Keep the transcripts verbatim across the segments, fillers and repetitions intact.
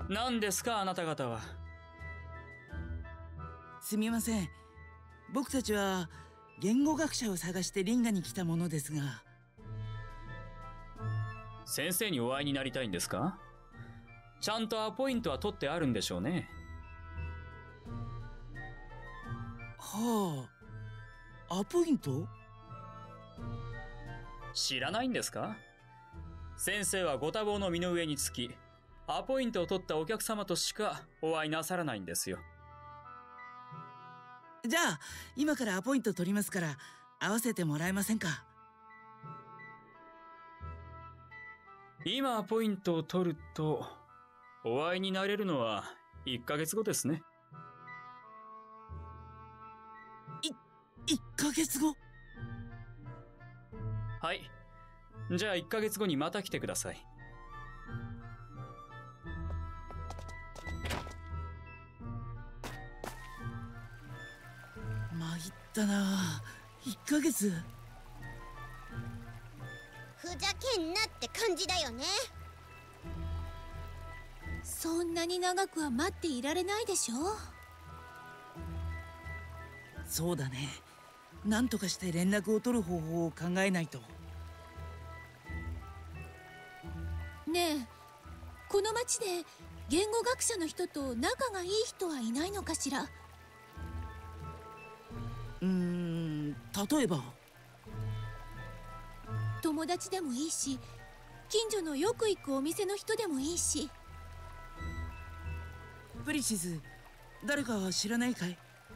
何ですかあなた方は。 すみません。僕たちは言語学者を探してリンガに来たものですが。 先生にお会いになりたいんですか？ちゃんとアポイントは取ってあるんでしょうね。 はあ、アポイント？ 知らないんですか？先生はご多忙の身の上につき、アポイントを取ったお客様としかお会いなさらないんですよ。 じゃあ今からアポイント取りますから会わせてもらえませんか？ 今アポイントを取るとお会いになれるのはいっかげつごですね。 い、いっかげつご？ はい。じゃあいっかげつごにまた来てください。 参ったな。いっかげつ。 ふざけんなって感じだよね。 そんなに長くは待っていられないでしょ。 そうだね。なんとかして連絡を取る方法を考えないと。 ねえ、この町で言語学者の人と仲がいい人はいないのかしら？ うーん、例えば友達でもいいし、近所のよく行くお店の人でもいいし。 プリシス、誰か知らないかい？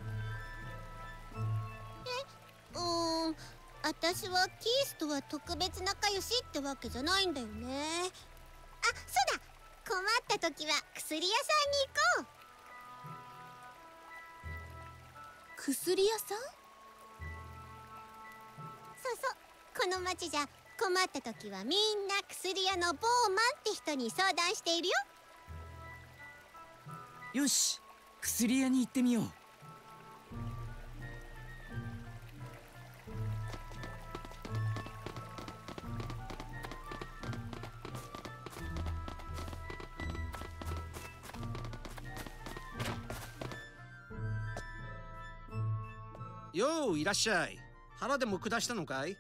え、うーん、私はキースとは特別仲良しってわけじゃないんだよね。あ、そうだ、困った時は薬屋さんに行こう。 薬屋さん？ そうそう、この町じゃ困った時はみんな薬屋のボーマンって人に相談しているよ。 よし、薬屋に行ってみよう。 よういらっしゃい。腹でも下したのかい？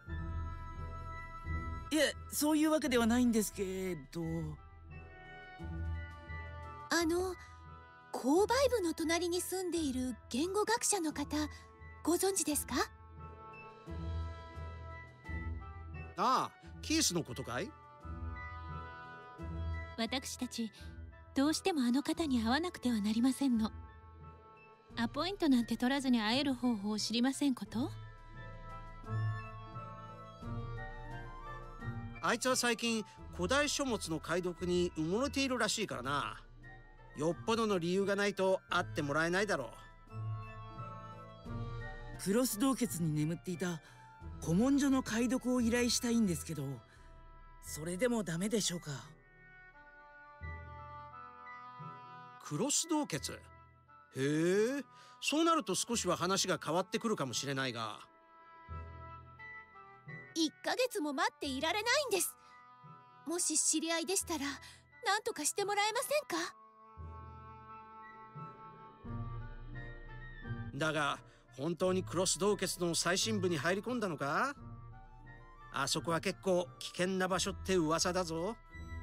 いえ、そういうわけではないんですけど。 あの購買部の隣に住んでいる言語学者の方、ご存知ですか？ ああ、キースのことかい？ 私たちどうしてもあの方に会わなくてはなりませんの。アポイントなんて取らずに会える方法を知りませんこと？ あいつは最近古代書物の解読に埋もれているらしいからな。よっぽどの理由がないと会ってもらえないだろう。クロス洞穴に眠っていた古文書の解読を依頼したいんですけど、それでもダメでしょうか？ クロス洞穴？へえ、そうなると少しは話が変わってくるかもしれないが。 いっかげつも待っていられないんです。もし知り合いでしたら何とかしてもらえませんか？ だが本当にクロス洞穴の最深部に入り込んだのか？あそこは結構危険な場所って噂だぞ。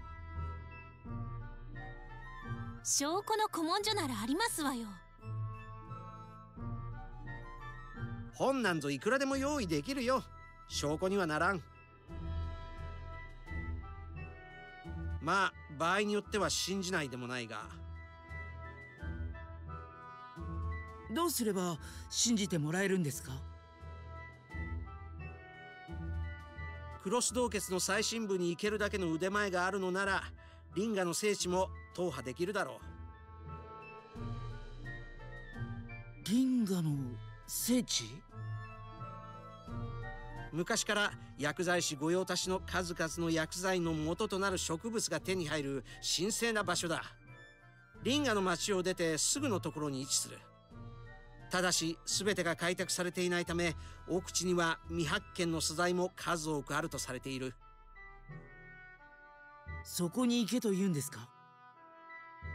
証拠の古文書ならありますわよ。 本なんぞいくらでも用意できるよ。証拠にはならん。まあ場合によっては信じないでもないが。 どうすれば信じてもらえるんですか？ クロス洞穴の最深部に行けるだけの腕前があるのなら、リンガの聖地も踏破できるだろう。 リンガの聖地？ 昔から薬剤師御用達の数々の薬剤の元となる植物が手に入る神聖な場所だ。リンガの町を出てすぐのところに位置する。ただし全てが開拓されていないため、奥地には未発見の素材も数多くあるとされている。 そこに行けと言うんですか？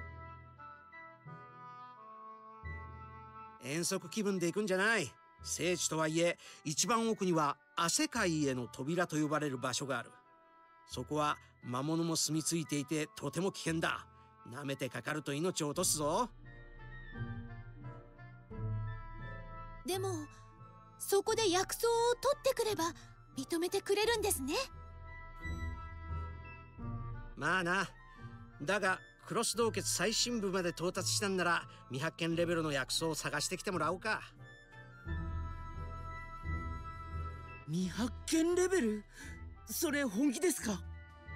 遠足気分で行くんじゃない。聖地とはいえ一番奥には亜世界への扉と呼ばれる場所がある。そこは魔物も住み着いていてとても危険だ。舐めてかかると命を落とすぞ。 でもそこで薬草を取ってくれば認めてくれるんですね。 まあな。だがクロス洞穴最深部まで到達したんなら未発見レベルの薬草を探してきてもらおうか。 未発見レベル？それ本気ですか？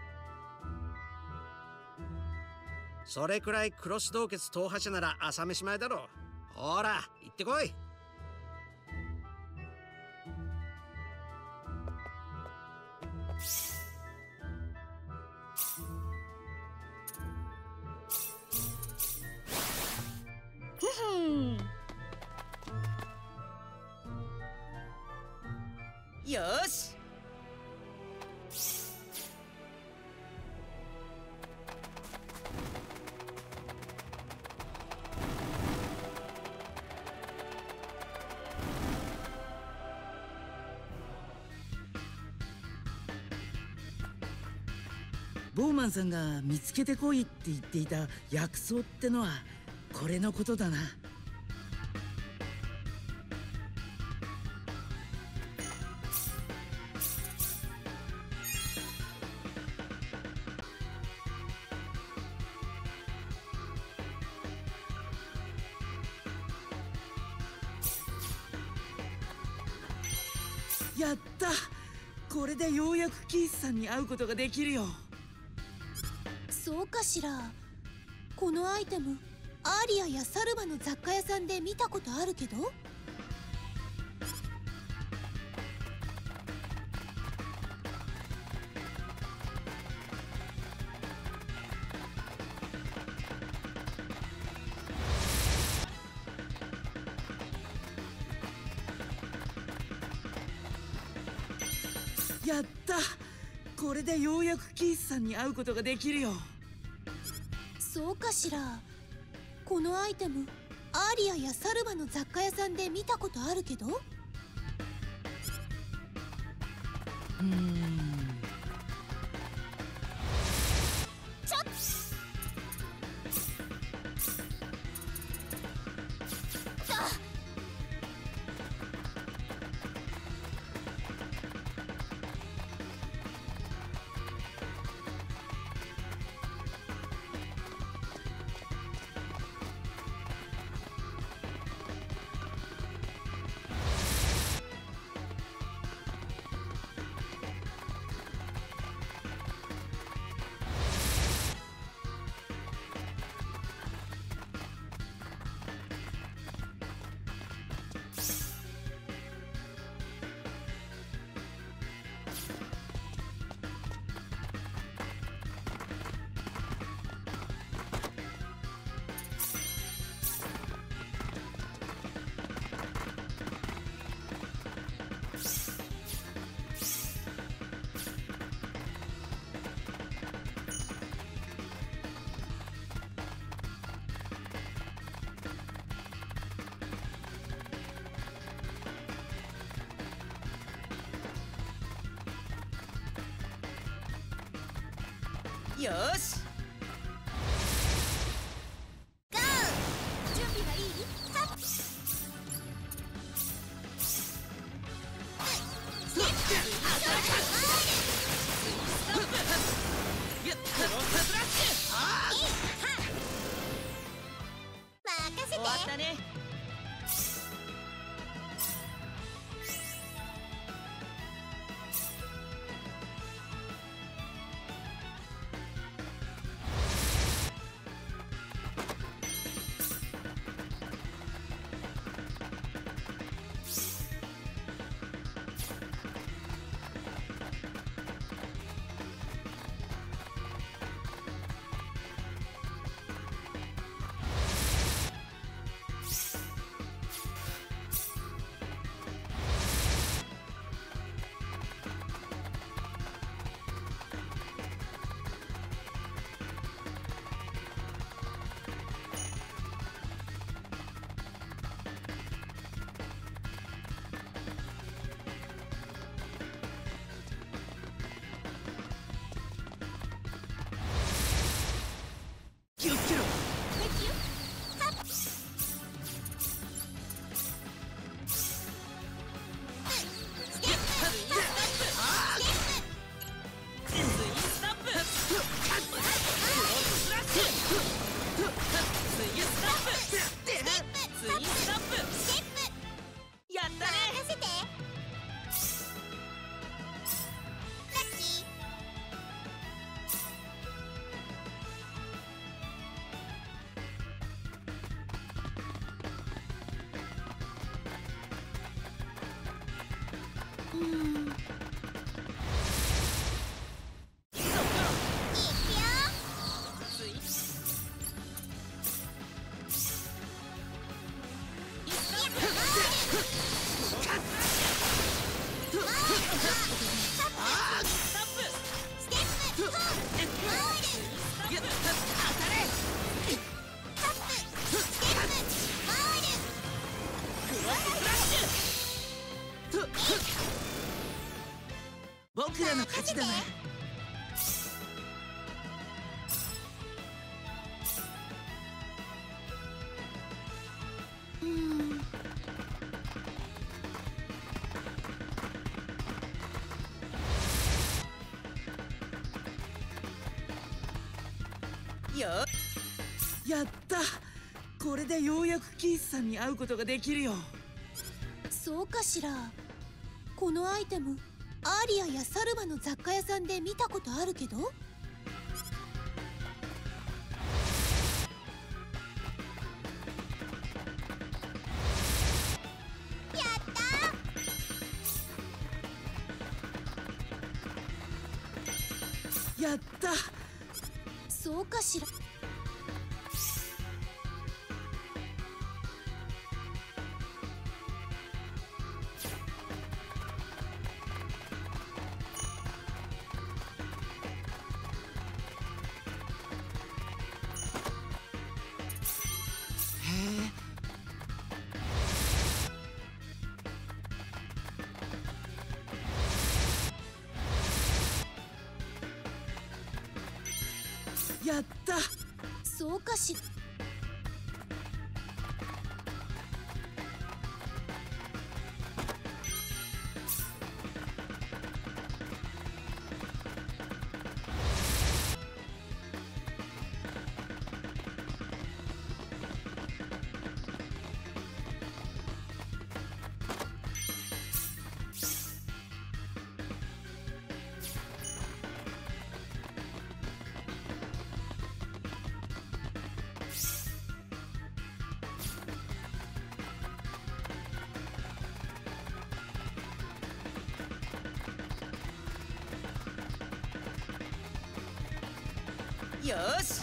それくらいクロス洞穴踏破者なら朝飯前だろう。ほら行ってこい。 よし。ボーマンさんが見つけてこいって言っていた薬草ってのはこれのことだな。やった。これでようやくキースさんに会うことができるよ。 そうかしら。このアイテムアーリアやサルバの雑貨屋さんで見たことあるけど。 やった。これでようやくキースさんに会うことができるよ。 そうかしら。このアイテムアーリアやサルバの雑貨屋さんで見たことあるけど。 うーん。 ちょっよし。 ゴー。準備はいい？はっ。任せて。終わったね。 僕らの勝ちだな。よやった。これでようやくキースさんに会うことができるよ。 そうかしら。このアイテムアーリアやサルバの雑貨屋さんで見たことあるけど。 やった。 そうかしら。 やった。 そうかしら。 よし。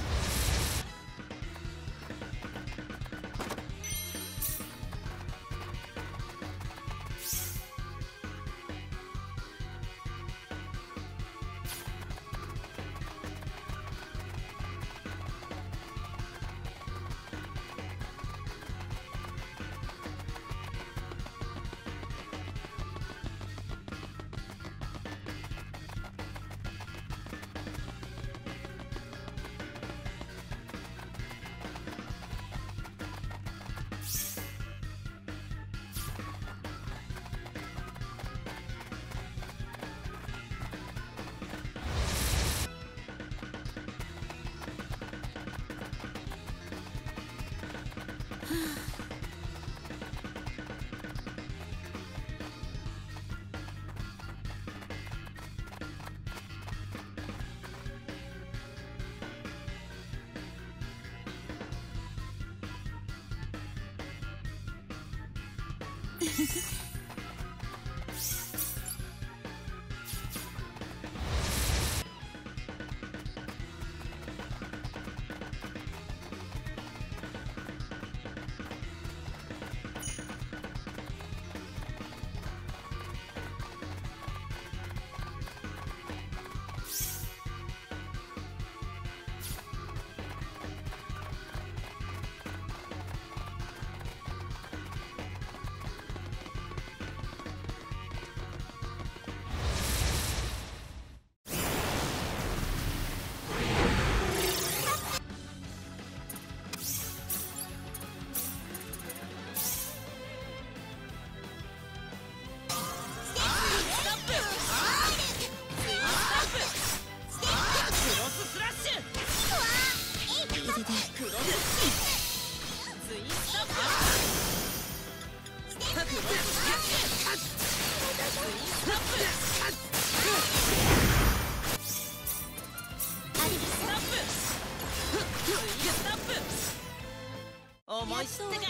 思い知ったか。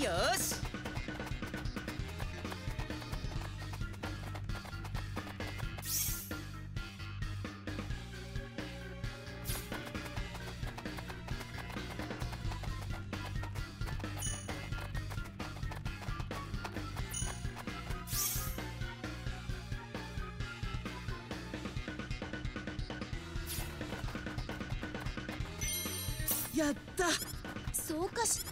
よし。やった。 そうかし。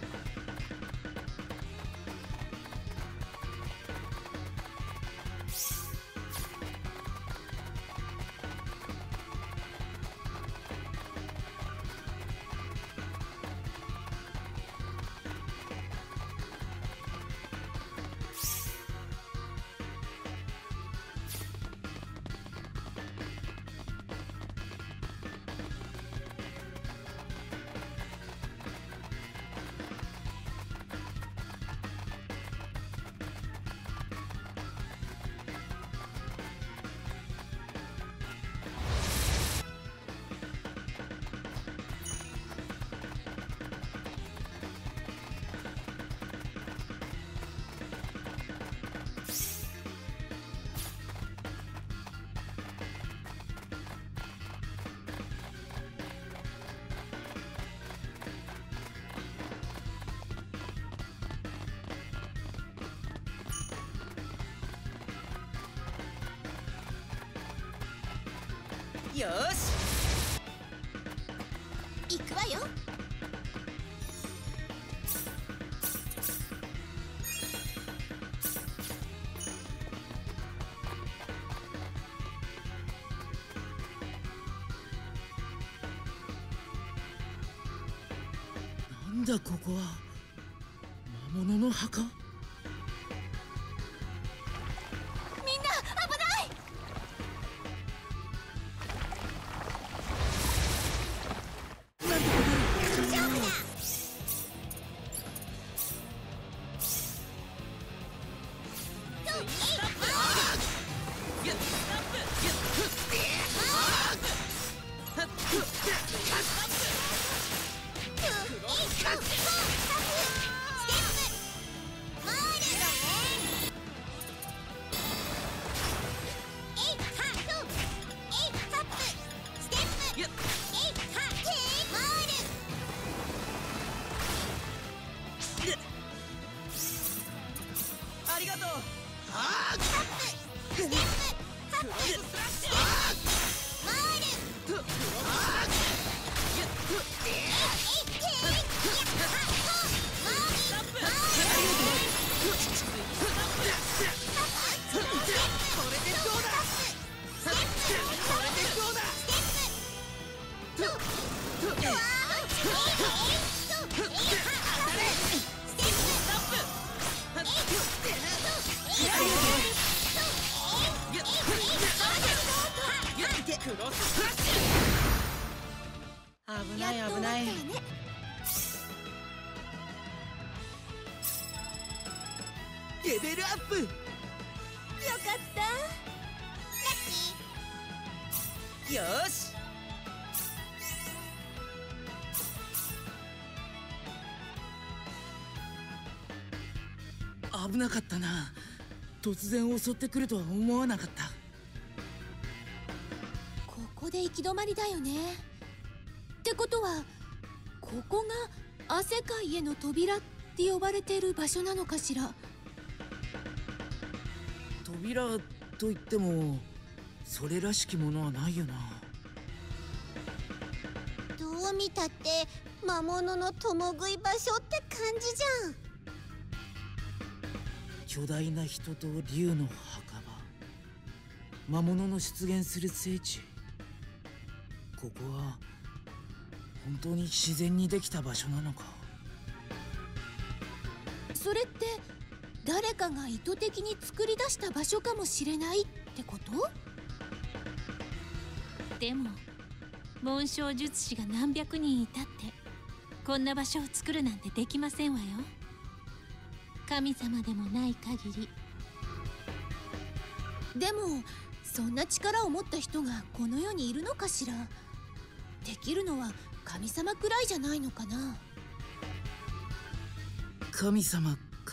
よし。 行くわよ。 なんだここは。魔物の墓。 ありがとう。危ない危ない。レベルアップ。よかったー。よし。危なかったな。突然襲ってくるとは思わなかった。 ここで行き止まりだよね。ってことはここが亜世界への扉って呼ばれている場所なのかしら。 扉といってもそれらしきものはないよな。 どう見たって魔物の共食い場所って感じじゃん。 巨大な人と竜の墓場、魔物の出現する聖地。ここは本当に自然にできた場所なのか。 それって誰かが意図的に作り出した場所かもしれないってこと？ でも紋章術師が何百人いたってこんな場所を作るなんてできませんわよ。神様でもない限り。 でもそんな力を持った人がこの世にいるのかしら。できるのは神様くらいじゃないのかな。 神様か。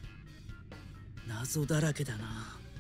謎だらけだな。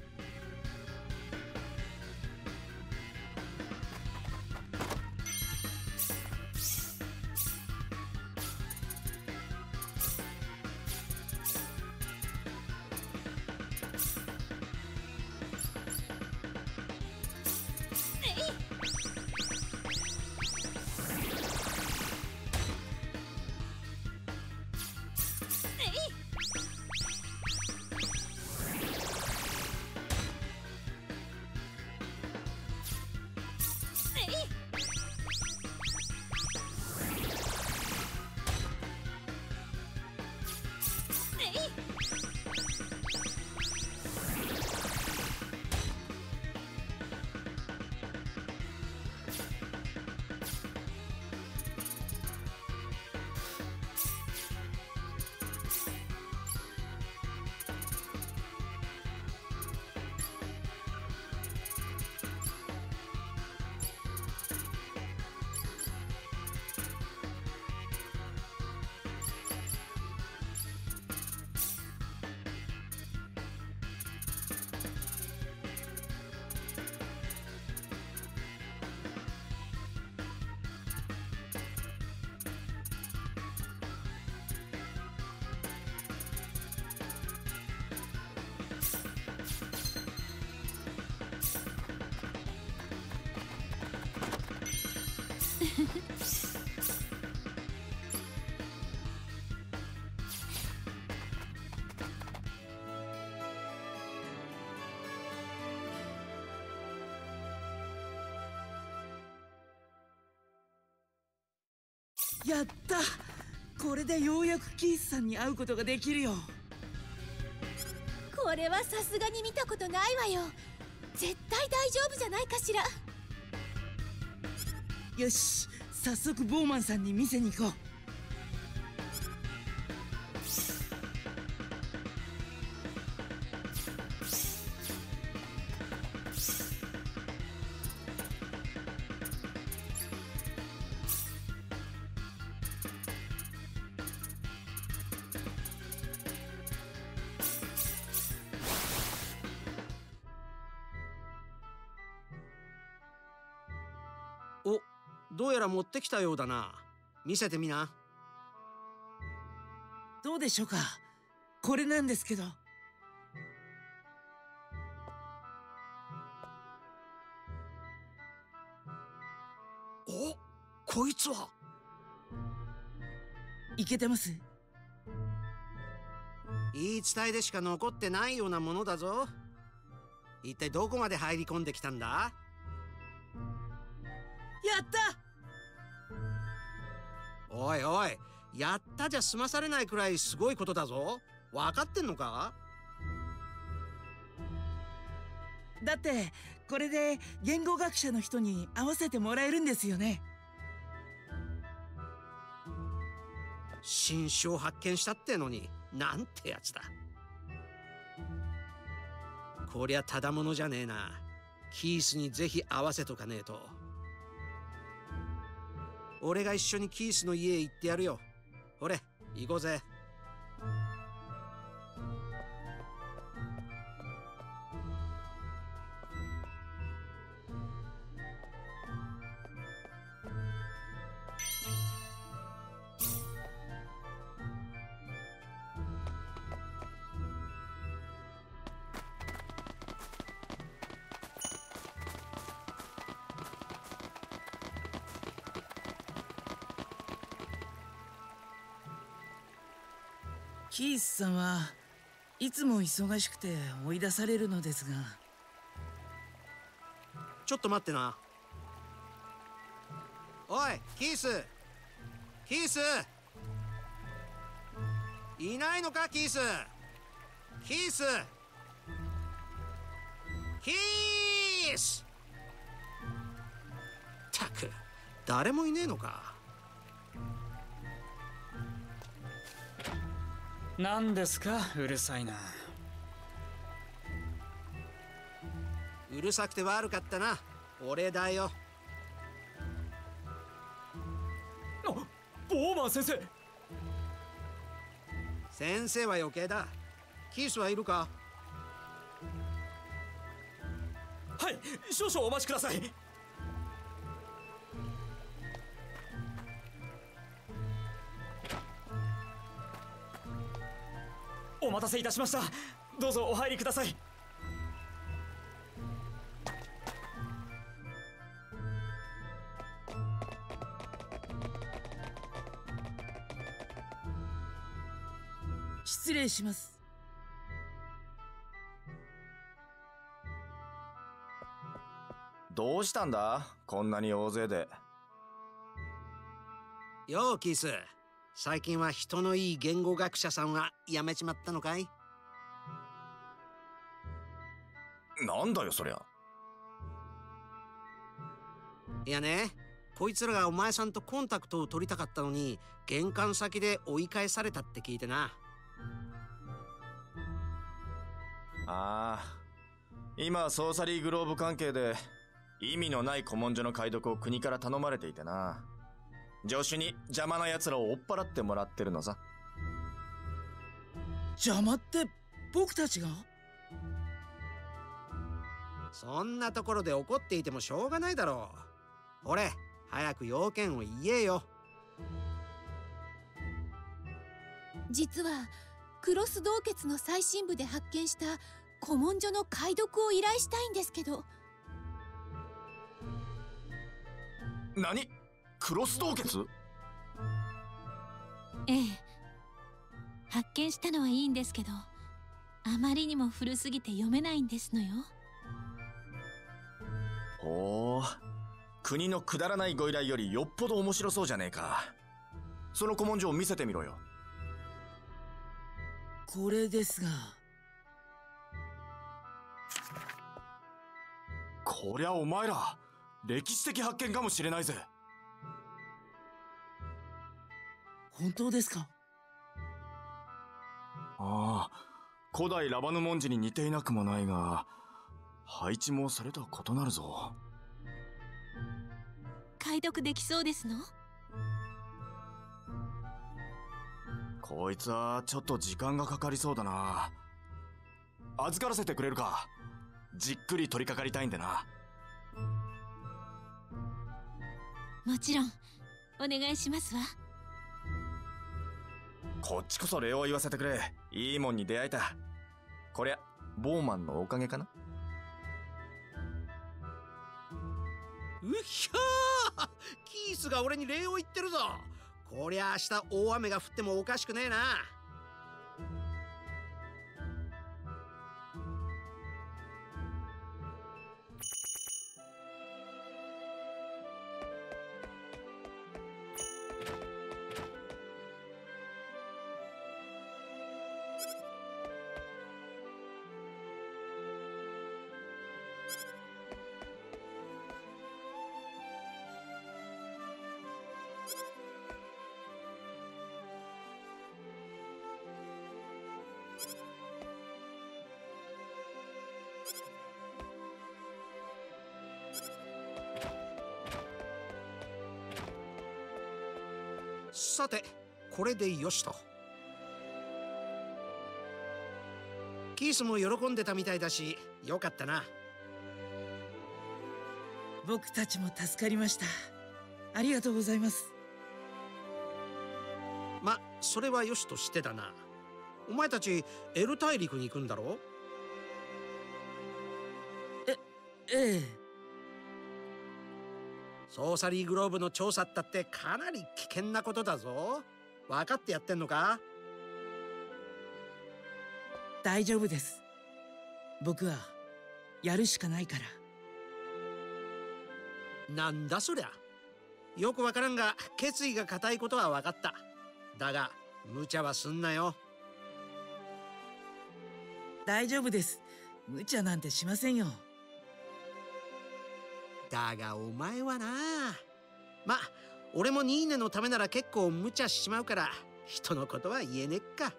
やった。これでようやくキースさんに会うことができるよ。 これはさすがに見たことないわよ。絶対大丈夫じゃないかしら。 よし、早速ボーマンさんに見せに行こう。 お、どうやら持ってきたようだな。見せてみな。 どうでしょうか。これなんですけど。 お、こいつは。 いけてます？ 言い伝えでしか残ってないようなものだぞ。一体どこまで入り込んできたんだ？ やった。 おいおい、やったじゃ済まされないくらいすごいことだぞ。分かってんのか？ だってこれで言語学者の人に会わせてもらえるんですよね。 新種を発見したってのになんてやつだ。こりゃただものじゃねえな。キースにぜひ会わせとかねえと。俺が一緒にキースの家へ行ってやるよ。ほれ、行こうぜ。 キースさんはいつも忙しくて追い出されるのですが。 ちょっと待ってな。おい、キースキースいないのか？キースキースキースったく、誰もいねえのか。 何ですか、うるさいな。 うるさくて悪かったな。俺だよ。 あ、ボーマン先生。 先生は余計だ。キースはいるか？ はい、少々お待ちください。お待たせいたしました。どうぞお入りください。 失礼します。 どうしたんだ、こんなに大勢で。 ようキース、最近は人のいい言語学者さんはやめちまったのかい？ なんだよそりゃ。 いやね、こいつらがお前さんとコンタクトを取りたかったのに玄関先で追い返されたって聞いてな。 ああ、今ソーサリーグローブ関係で意味のない古文書の解読を国から頼まれていてな。助手に邪魔な奴らを追っ払ってもらってるのさ。 邪魔って僕たちが？ そんなところで怒っていてもしょうがないだろう。ほれ、早く要件を言えよ。 実はクロス洞穴の最深部で発見した古文書の解読を依頼したいんですけど。 何？クロス洞窟？ ええ、発見したのはいいんですけど、あまりにも古すぎて読めないんですのよ。 ほう、国のくだらないご依頼よりよっぽど面白そうじゃねえか。その古文書を見せてみろよ。 これですが。 こりゃお前ら歴史的発見かもしれないぜ。 本当ですか？ ああ、古代ラバヌ文字に似ていなくもないが、配置もそれとは異なるぞ。 解読できそうですの？ こいつはちょっと時間がかかりそうだな。預からせてくれるか？じっくり取り掛かりたいんでな。 もちろんお願いしますわ。 こっちこそ礼を言わせてくれ。いいもんに出会えた。こりゃボーマンのおかげかな。 うひゃー、キースが俺に礼を言ってるぞ。こりゃ明日大雨が降ってもおかしくねえな。さて、これでよしと。キースも喜んでたみたいだし、よかったな。 僕たちも助かりました。ありがとうございます。 ま、それはよしとしてだな。お前たちエル大陸に行くんだろ？ え、ええ。 ソーサリーグローブの調査ったってかなり危険なことだぞ。分かってやってんのか？ 大丈夫です。僕はやるしかないから。 なんだそりゃ。よくわからんが決意が固いことは分かった。だが無茶はすんなよ。 大丈夫です。無茶なんてしませんよ。 だがお前はな。ま、俺もニーネのためなら結構無茶しちまうから人のことは言えねっか。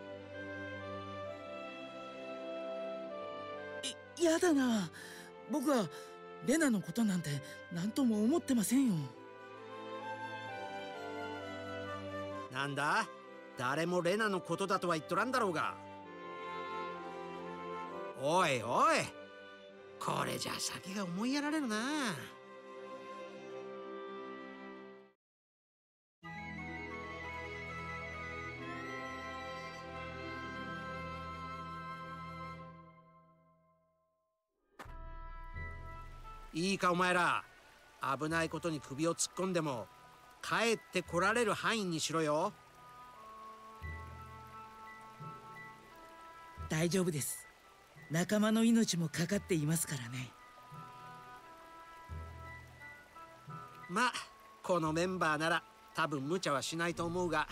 い、やだな。僕はレナのことなんて何とも思ってませんよ。 なんだ？ 誰もレナのことだとは言っとらんだろうが。おいおい、これじゃ先が思いやられるな。いいかお前ら、危ないことに首を突っ込んでも帰ってこられる範囲にしろよ。 大丈夫です。仲間の命もかかっていますからね。 まあこのメンバーなら多分無茶はしないと思うが。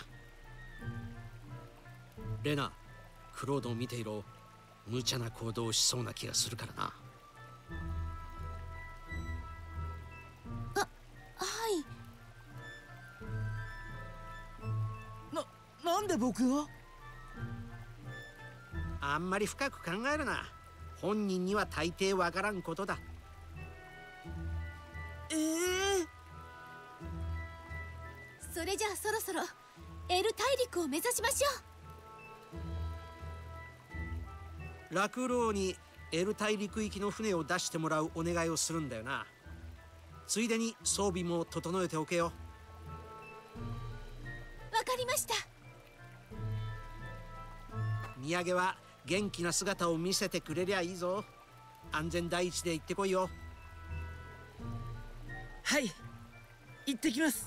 レナ、クロードを見ていろ。無茶な行動をしそうな気がするからな。 はい。 な、なんで僕が？ あんまり深く考えるな。本人には大抵わからんことだ。 ええー、 それじゃあそろそろエル大陸を目指しましょう。ラクローにエル大陸行きの船を出してもらうお願いをするんだよな。ついでに装備も整えておけよ。 わかりました。 土産は元気な姿を見せてくれりゃいいぞ。安全第一で行ってこいよ。 はい、行ってきます。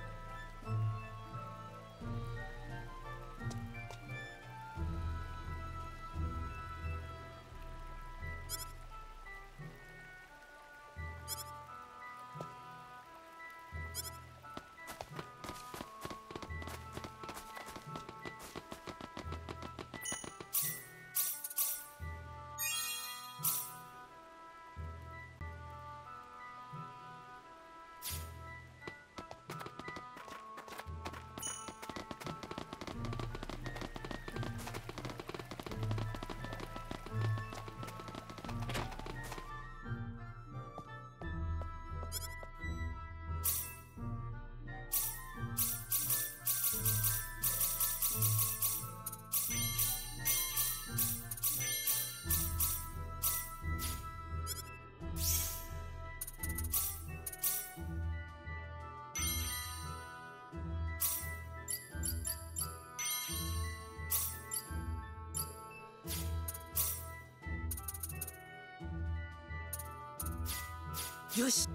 よし。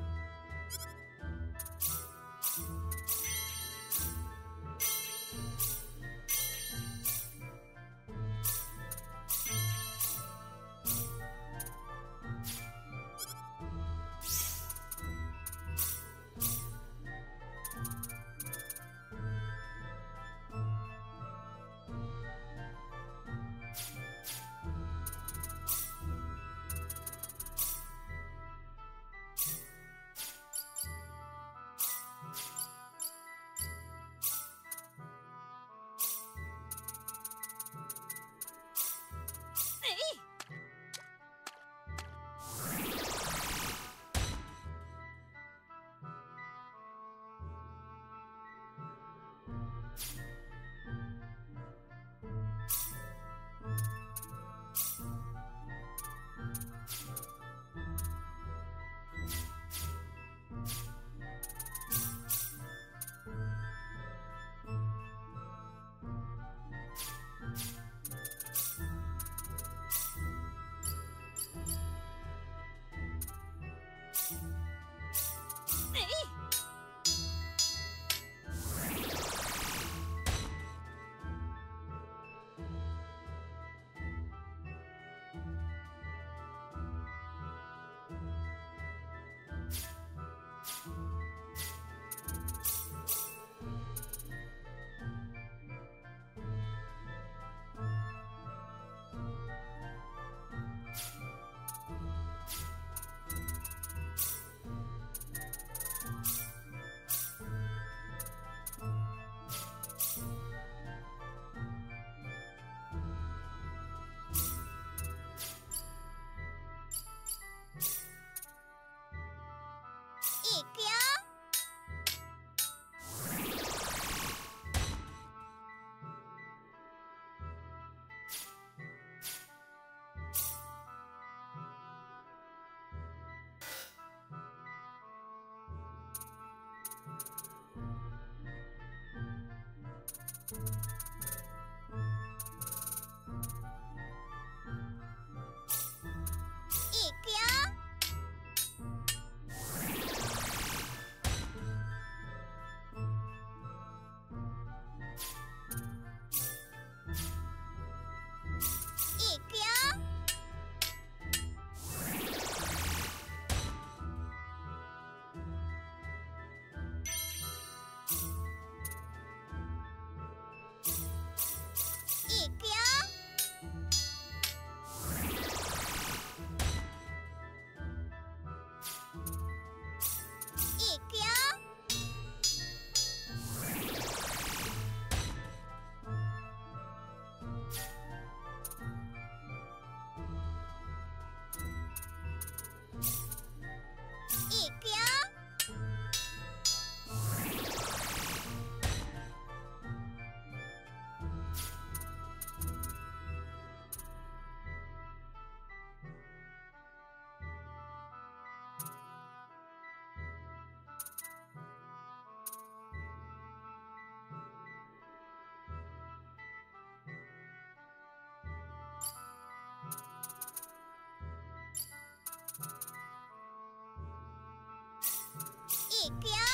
いくよ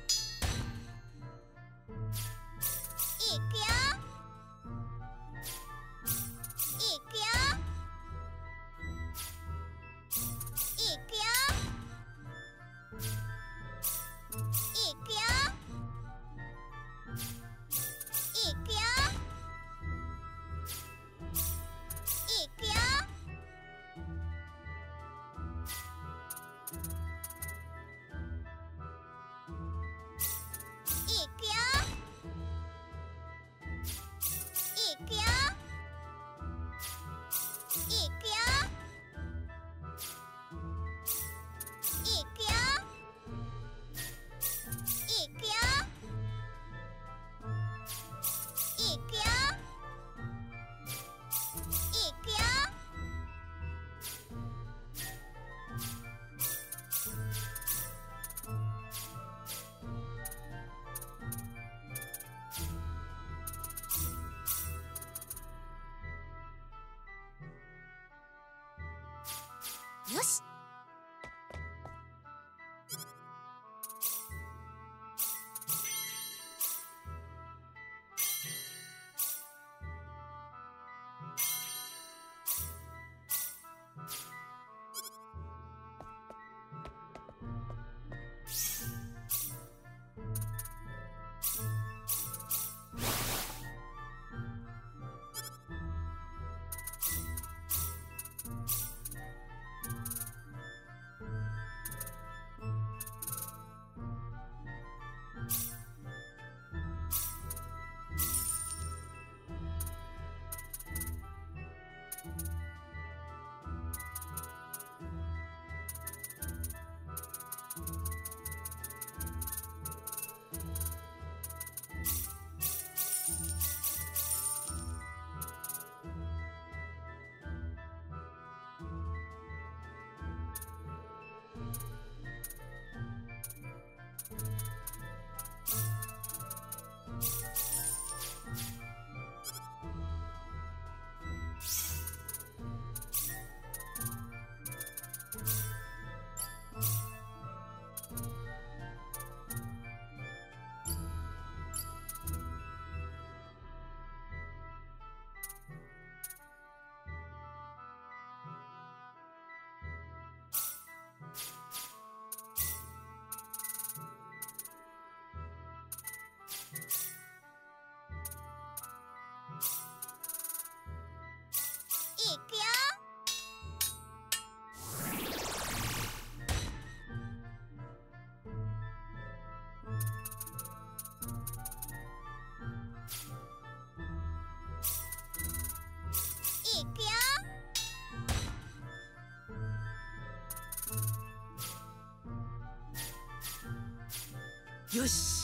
いくよいくよいくよいくよいくよいくよいくよいくよいくよいくよいくよいくよいくよよし。いくよいくよよし。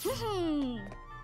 ふふん。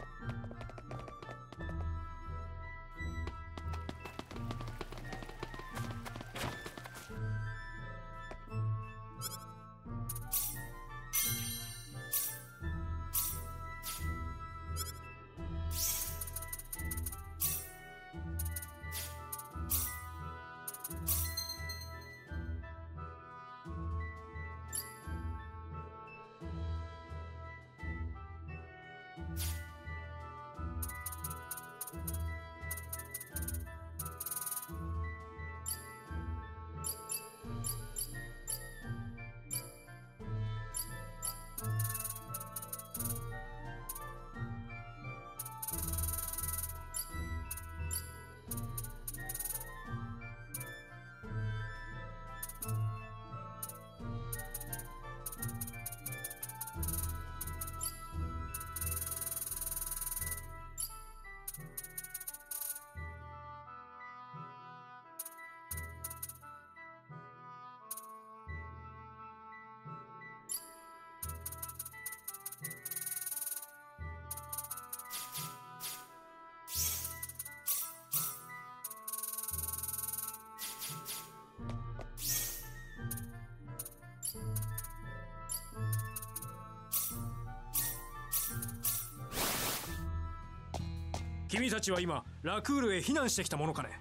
君たちは今ラクールへ避難してきたものかね。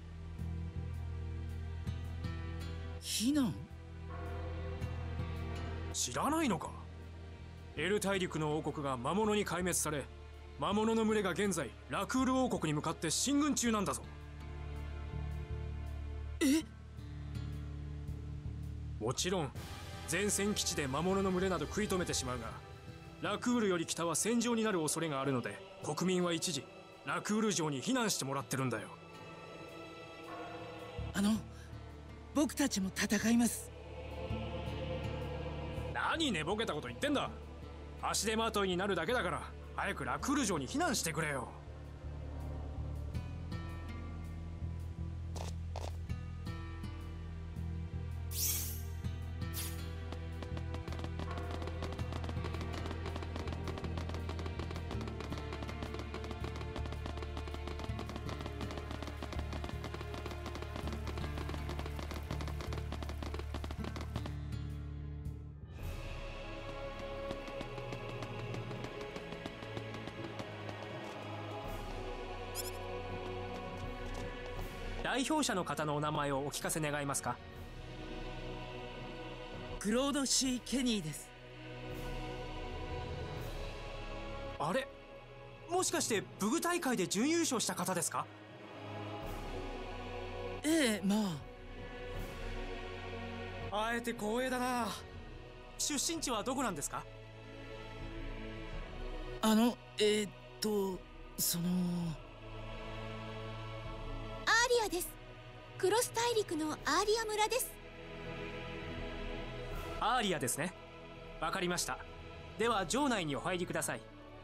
避難？ 知らないのか。エル大陸の王国が魔物に壊滅され、魔物の群れが現在ラクール王国に向かって進軍中なんだぞ。 え？ もちろん前線基地で魔物の群れなど食い止めてしまうが、ラクールより北は戦場になる恐れがあるので、国民は一時ラクール城に避難してもらってるんだよ。 あの、僕たちも戦います。 何寝ぼけたこと言ってんだ。足手まといになるだけだから早くラクール城に避難してくれよ。代表者の方のお名前をお聞かせ願いますか。 クロード・シー・ケニーです。 あれ、もしかして武具大会で準優勝した方ですか。 ええ、まあ。あえて光栄だな。出身地はどこなんですか。 あのえー、っとそのアーリアです。クロス大陸のアーリア村です。 アーリアですね。わかりました。では城内にお入りください。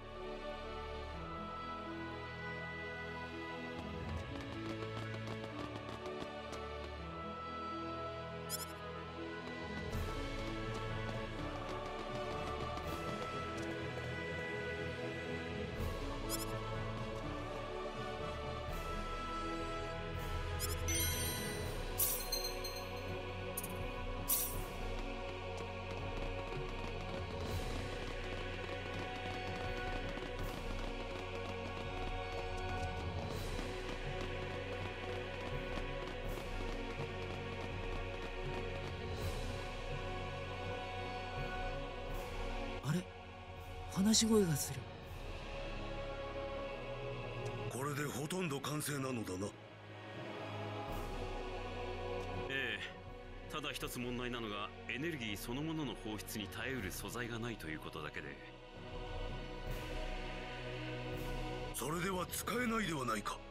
話し声がする。 これでほとんど完成なのだな。 ええ、ただ一つ問題なのがエネルギーそのものの放出に耐えうる素材がないということだけで。 それでは使えないではないか。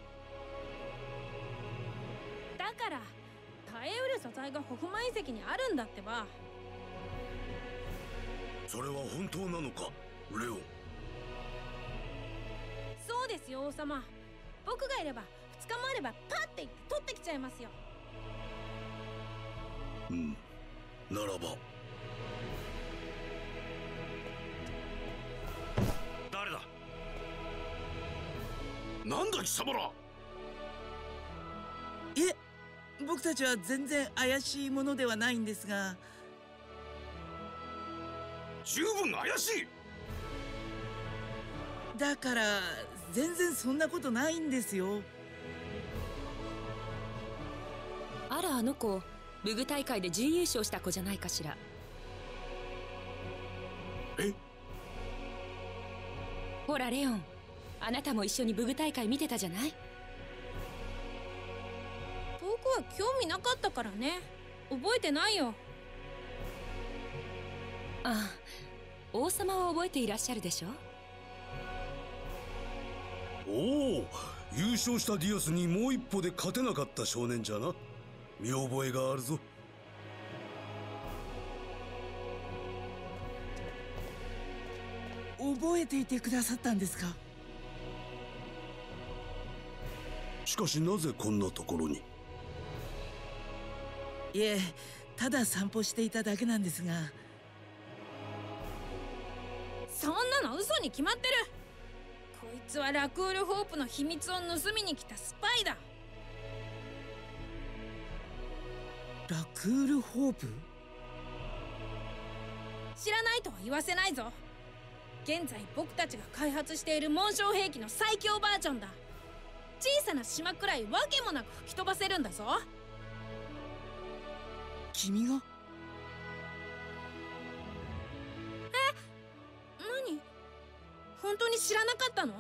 だから耐えうる素材がホフマ遺跡にあるんだってば。 それは本当なのかレオン。 そうですよ王様。僕がいればふつかもあればパッて行って取ってきちゃいますよ。 うんならば。 なんだ貴様ら。 いえ、僕たちは全然怪しいものではないんですが。 十分怪しい。 だから全然そんなことないんですよ。 あら、あの子武具大会で準優勝した子じゃないかしら。 え？ ほらレオン、あなたも一緒に武具大会見てたじゃない。 僕は興味なかったからね。覚えてないよ。 ああ、王様は覚えていらっしゃるでしょ。 おお、優勝したディアスにもう一歩で勝てなかった少年じゃな。見覚えがあるぞ。 覚えていてくださったんですか。 しかしなぜこんなところに。 いえ、ただ散歩していただけなんですが。 そんなの嘘に決まってる。こいつはラクール・ホープの秘密を盗みに来たスパイだ。 ラクール・ホープ？ 知らないとは言わせないぞ。現在僕たちが開発している紋章兵器の最強バージョンだ。小さな島くらいわけもなく吹き飛ばせるんだぞ。 君が？ え？何？本当に知らなかったの？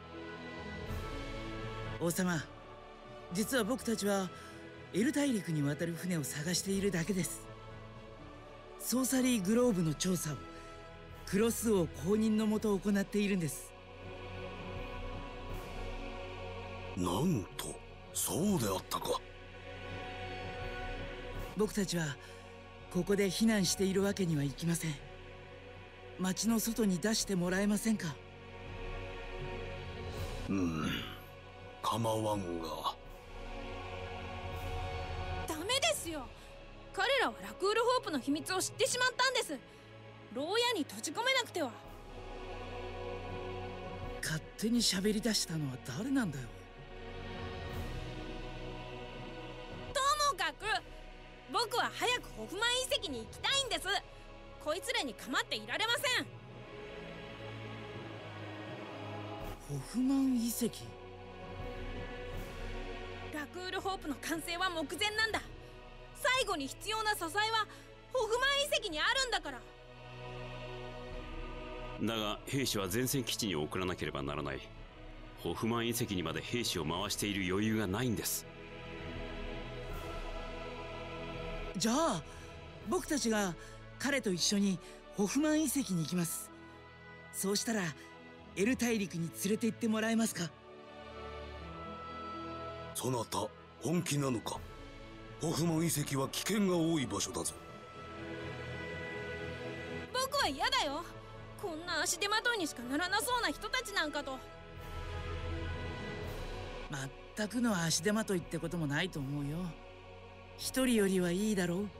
王様、実は僕たちはエル大陸に渡る船を探しているだけです。ソーサリーグローブの調査をクロス王公認のもと行っているんです。 なんと、そうであったか。 僕たちはここで避難しているわけにはいきません。町の外に出してもらえませんか。 うん、構わんが。 ダメですよ。彼らはラクール・ホープの秘密を知ってしまったんです。牢屋に閉じ込めなくては。 勝手に喋り出したのは誰なんだよ。 ともかく僕は早くホフマン遺跡に行きたいんです。こいつらに構っていられません。 ホフマン遺跡？ ラクール・ホープの完成は目前なんだ。最後に必要な素材はホフマン遺跡にあるんだから。 だが兵士は前線基地に送らなければならない。ホフマン遺跡にまで兵士を回している余裕がないんです。 じゃあ僕たちが彼と一緒にホフマン遺跡に行きます。そうしたらエル大陸に連れて行ってもらえますか。 そなた本気なのか。ホフマン遺跡は危険が多い場所だぞ。 僕は嫌だよ。こんな足手まといにしかならなそうな人たちなんかと。 まったくの足手まといってこともないと思うよ。一人よりはいいだろう。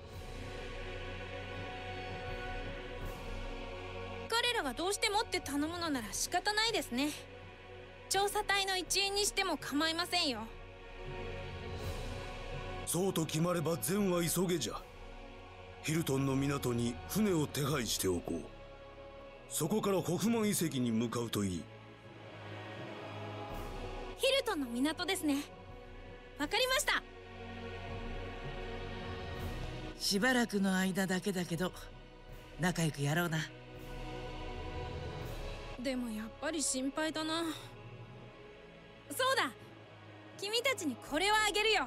彼らがどうしてもって頼むのなら仕方ないですね。調査隊の一員にしても構いませんよ。 そうと決まれば善は急げじゃ。ヒルトンの港に船を手配しておこう。そこからホフマン遺跡に向かうといい。 ヒルトンの港ですね。わかりました。 しばらくの間だけだけど仲良くやろうな。 でもやっぱり心配だな。そうだ、君たちにこれをあげるよ。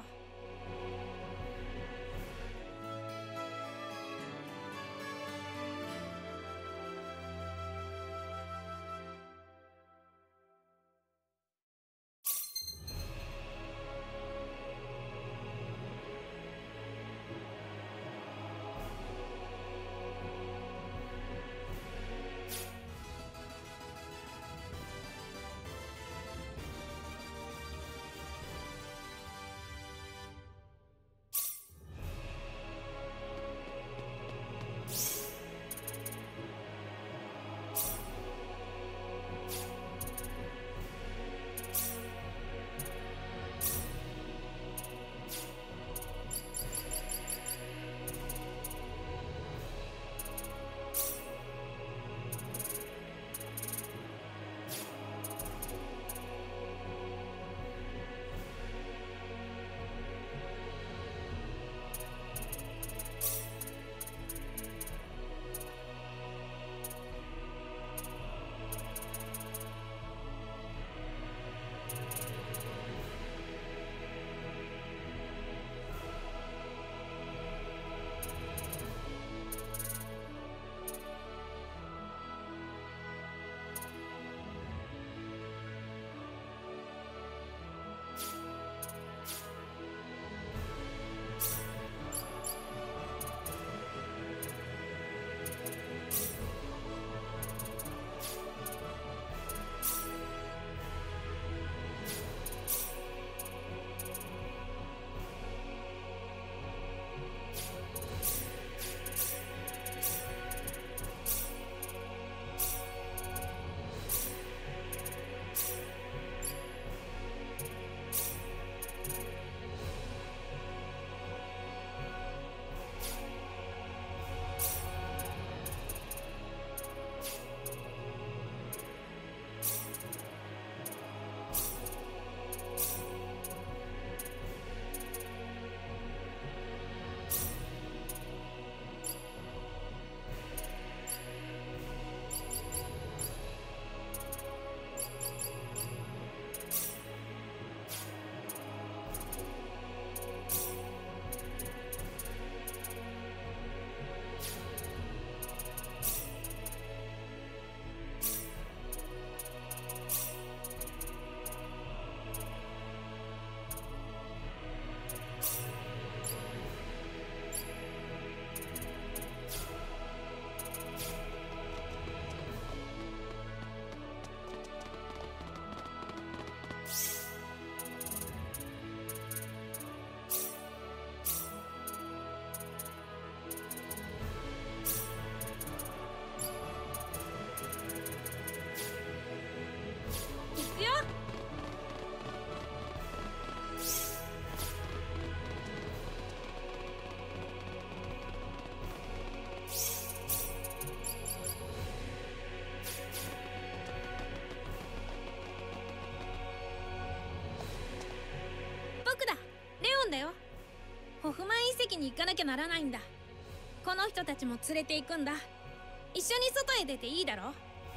だよ。ホフマン遺跡に行かなきゃならないんだ。この人たちも連れて行くんだ。一緒に外へ出ていいだろ。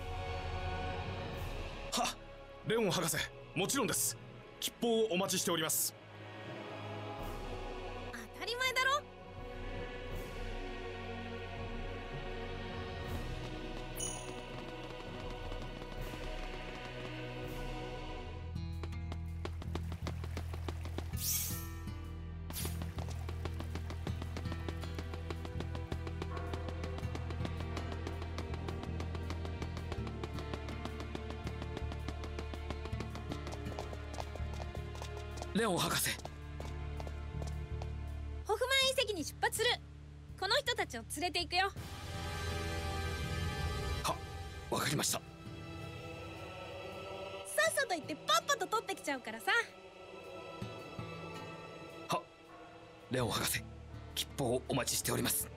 は、レオン博士、もちろんです。吉報をお待ちしております。 当たり前だろ。 レオン博士、 ホフマン遺跡に出発する。この人たちを連れて行くよ。 は、わかりました。 さっさと行ってパッパと取ってきちゃうからさ。 は、レオン博士、吉報をお待ちしております。